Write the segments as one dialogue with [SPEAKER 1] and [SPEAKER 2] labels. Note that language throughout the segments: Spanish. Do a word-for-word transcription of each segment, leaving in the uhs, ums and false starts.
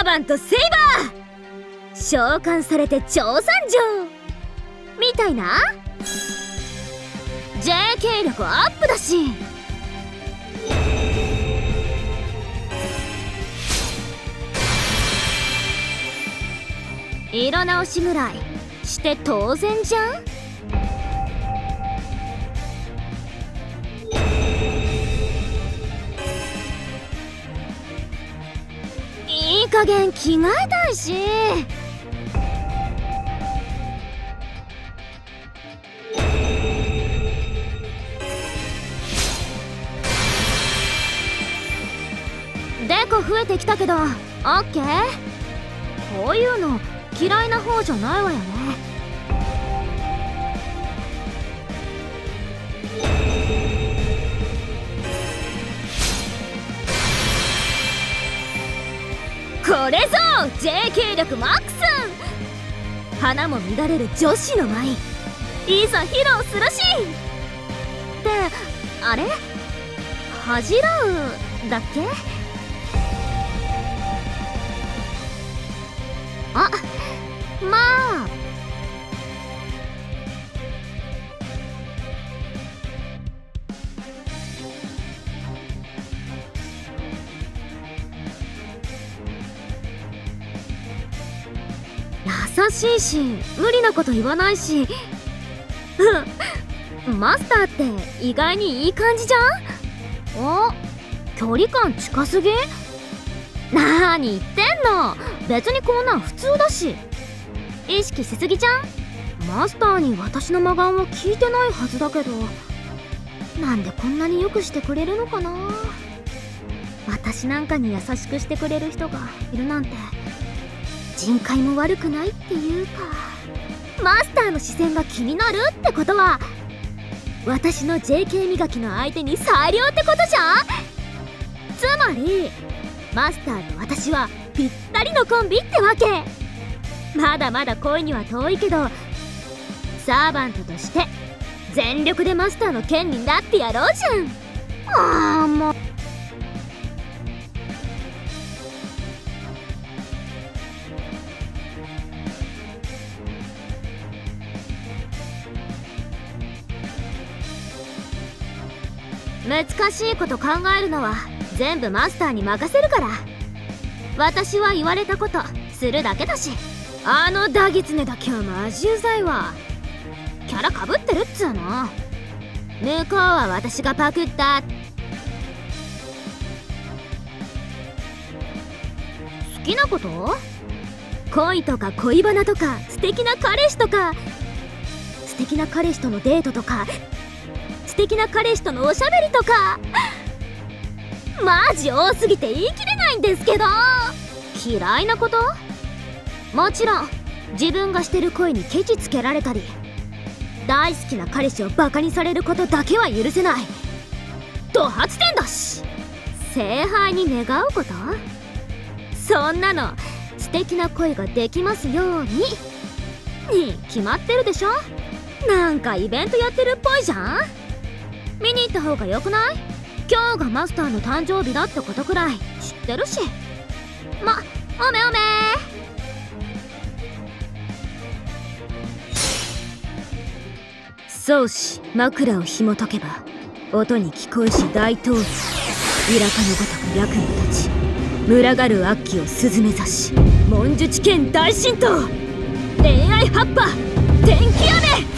[SPEAKER 1] バントセイバー召喚されて超参上みたいな ジェーケー 力アップだし、色直しぐらいして当然じゃん。いい加減着替えたいし、デコ増えてきたけどオッケー。こういうの嫌いな方じゃないわよね。これぞ ジェーケー 力マックス。花も乱れる女子の舞、いざ披露するし。ってあれ恥じらうだっけ。あ、まあ優しいし無理なこと言わないしマスターって意外にいい感じじゃん。お、距離感近すぎ。なーに言ってんの、別にこんなん普通だし。意識しすぎじゃん。マスターに私の魔眼は聞いてないはずだけど、なんでこんなによくしてくれるのかな。私なんかに優しくしてくれる人がいるなんて人海も悪くないっていうか、マスターの視線が気になるってことは私の ジェーケー 磨きの相手に最良ってことじゃん。つまりマスターと私はぴったりのコンビってわけ。まだまだ恋には遠いけど、サーバントとして全力でマスターの剣になってやろうじゃん。ああもう難しいこと考えるのは全部マスターに任せるから。私は言われたことするだけだし。あのダギツネだけはマジうざいわ。キャラかぶってるっつうの。向こうは私がパクった。好きなこと？恋とか恋バナとか素敵な彼氏とか、素敵な彼氏とのデートとか、素敵な彼氏とのおしゃべりとか、マジ多すぎて言い切れないんですけど。嫌いなこと？もちろん自分がしてる恋にケチつけられたり、大好きな彼氏をバカにされることだけは許せない。ド発展だし。聖杯に願うこと？そんなの素敵な恋ができますようにに決まってるでしょ。なんかイベントやってるっぽいじゃん。見に行った方がよくない？今日がマスターの誕生日だってことくらい知ってるし。ま、おめおめ。宗師枕を紐解けば音に聞こえし大闘争、イラカのごとく役に立ち、群がる悪鬼をスズメ刺し、文術剣大神道、恋愛葉っぱ天気雨。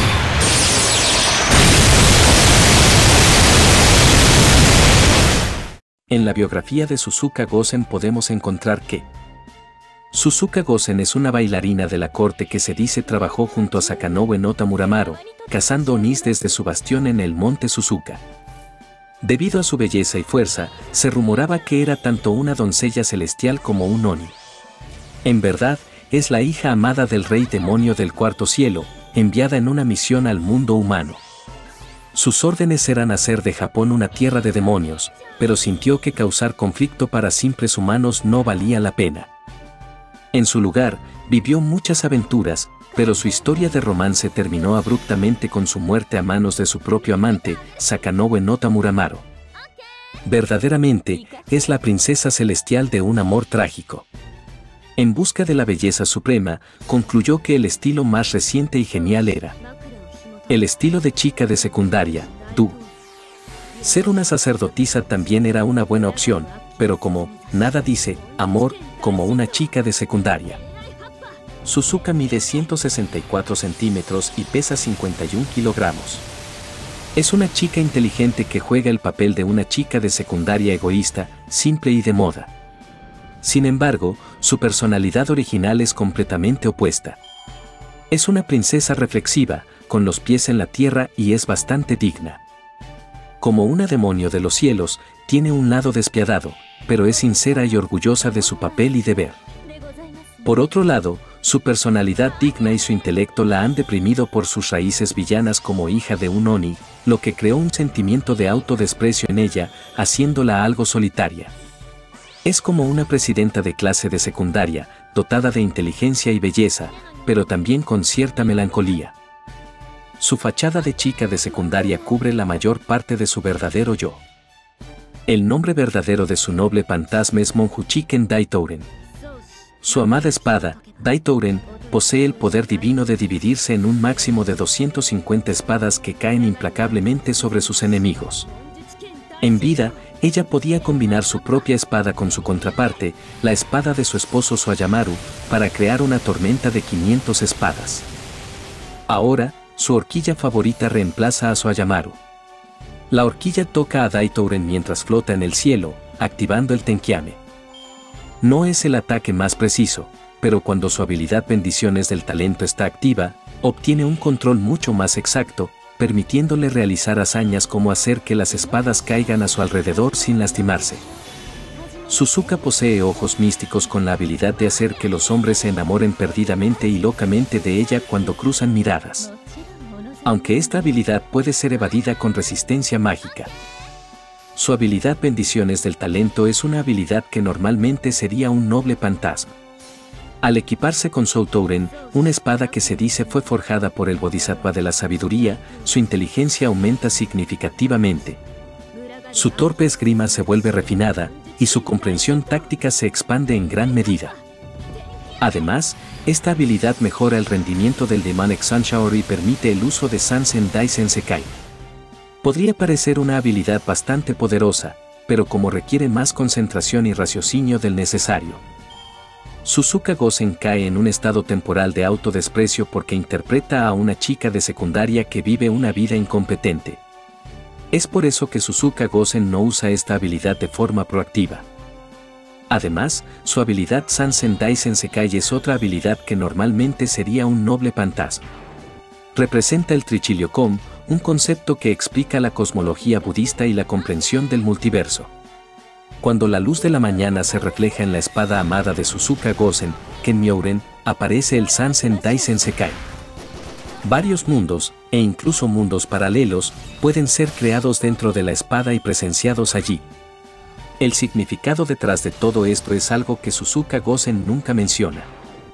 [SPEAKER 2] En la biografía de Suzuka Gosen podemos encontrar que Suzuka Gosen es una bailarina de la corte que se dice trabajó junto a Sakanoue no Tamuramaro, cazando onis desde su bastión en el monte Suzuka. Debido a su belleza y fuerza, se rumoraba que era tanto una doncella celestial como un oni. En verdad, es la hija amada del rey demonio del cuarto cielo, enviada en una misión al mundo humano. Sus órdenes eran hacer de Japón una tierra de demonios, pero sintió que causar conflicto para simples humanos no valía la pena. En su lugar, vivió muchas aventuras, pero su historia de romance terminó abruptamente con su muerte a manos de su propio amante, Sakanoue no Tamuramaro. Verdaderamente, es la princesa celestial de un amor trágico. En busca de la belleza suprema, concluyó que el estilo más reciente y genial era el estilo de chica de secundaria, Du. Ser una sacerdotisa también era una buena opción, pero como nada dice amor como una chica de secundaria. Suzuka mide ciento sesenta y cuatro centímetros y pesa cincuenta y un kilogramos. Es una chica inteligente que juega el papel de una chica de secundaria egoísta, simple y de moda. Sin embargo, su personalidad original es completamente opuesta. Es una princesa reflexiva, con los pies en la tierra y es bastante digna. Como una demonio de los cielos, tiene un lado despiadado, pero es sincera y orgullosa de su papel y deber. Por otro lado, su personalidad digna y su intelecto la han deprimido por sus raíces villanas como hija de un Oni, lo que creó un sentimiento de autodesprecio en ella, haciéndola algo solitaria. Es como una presidenta de clase de secundaria, dotada de inteligencia y belleza, pero también con cierta melancolía. Su fachada de chica de secundaria cubre la mayor parte de su verdadero yo. El nombre verdadero de su noble fantasma es Monjuchiken Daitouren. Su amada espada, Daitouren, posee el poder divino de dividirse en un máximo de doscientas cincuenta espadas que caen implacablemente sobre sus enemigos. En vida, ella podía combinar su propia espada con su contraparte, la espada de su esposo Soayamaru, para crear una tormenta de quinientas espadas. Ahora, su horquilla favorita reemplaza a Soayamaru. La horquilla toca a Daitouren mientras flota en el cielo, activando el Tenkyame. No es el ataque más preciso, pero cuando su habilidad Bendiciones del Talento está activa, obtiene un control mucho más exacto, permitiéndole realizar hazañas como hacer que las espadas caigan a su alrededor sin lastimarse. Suzuka posee ojos místicos con la habilidad de hacer que los hombres se enamoren perdidamente y locamente de ella cuando cruzan miradas. Aunque esta habilidad puede ser evadida con resistencia mágica. Su habilidad Bendiciones del Talento es una habilidad que normalmente sería un noble fantasma. Al equiparse con Soutouren, una espada que se dice fue forjada por el Bodhisattva de la Sabiduría, su inteligencia aumenta significativamente. Su torpe esgrima se vuelve refinada, y su comprensión táctica se expande en gran medida. Además, esta habilidad mejora el rendimiento del Demonic Sunshower y permite el uso de Sansen Daisen Sekai. Podría parecer una habilidad bastante poderosa, pero como requiere más concentración y raciocinio del necesario. Suzuka Gosen cae en un estado temporal de autodesprecio porque interpreta a una chica de secundaria que vive una vida incompetente. Es por eso que Suzuka Gosen no usa esta habilidad de forma proactiva. Además, su habilidad Sansen Daisen Sekai es otra habilidad que normalmente sería un noble fantasma. Representa el Trichiliocom, un concepto que explica la cosmología budista y la comprensión del multiverso. Cuando la luz de la mañana se refleja en la espada amada de Suzuka Gosen, Kenmyouren, aparece el Sansen Daisen Sekai. Varios mundos, e incluso mundos paralelos, pueden ser creados dentro de la espada y presenciados allí. El significado detrás de todo esto es algo que Suzuka Gosen nunca menciona.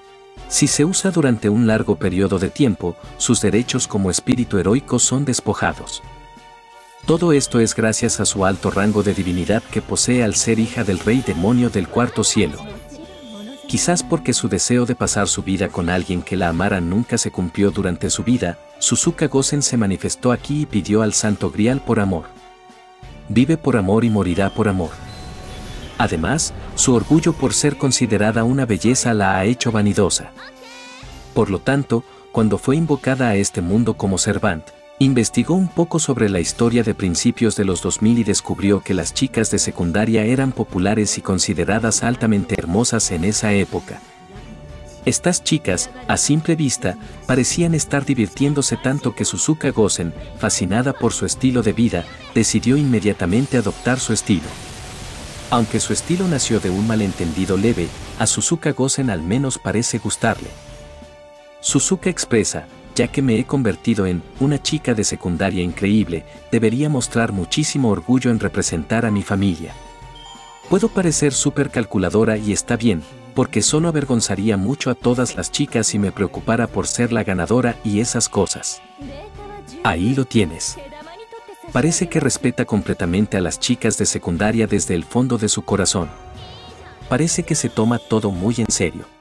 [SPEAKER 2] Si se usa durante un largo periodo de tiempo, sus derechos como espíritu heroico son despojados. Todo esto es gracias a su alto rango de divinidad que posee al ser hija del rey demonio del cuarto cielo. Quizás porque su deseo de pasar su vida con alguien que la amara nunca se cumplió durante su vida, Suzuka Gosen se manifestó aquí y pidió al Santo Grial por amor. Vive por amor y morirá por amor. Además, su orgullo por ser considerada una belleza la ha hecho vanidosa. Por lo tanto, cuando fue invocada a este mundo como Servant, investigó un poco sobre la historia de principios de los dos mil y descubrió que las chicas de secundaria eran populares y consideradas altamente hermosas en esa época. Estas chicas, a simple vista, parecían estar divirtiéndose tanto que Suzuka Gosen, fascinada por su estilo de vida, decidió inmediatamente adoptar su estilo. Aunque su estilo nació de un malentendido leve, a Suzuka Gosen al menos parece gustarle. Suzuka expresa, ya que me he convertido en una chica de secundaria increíble, debería mostrar muchísimo orgullo en representar a mi familia. Puedo parecer súper calculadora y está bien, porque solo avergonzaría mucho a todas las chicas si me preocupara por ser la ganadora y esas cosas. Ahí lo tienes. Parece que respeta completamente a las chicas de secundaria desde el fondo de su corazón. Parece que se toma todo muy en serio.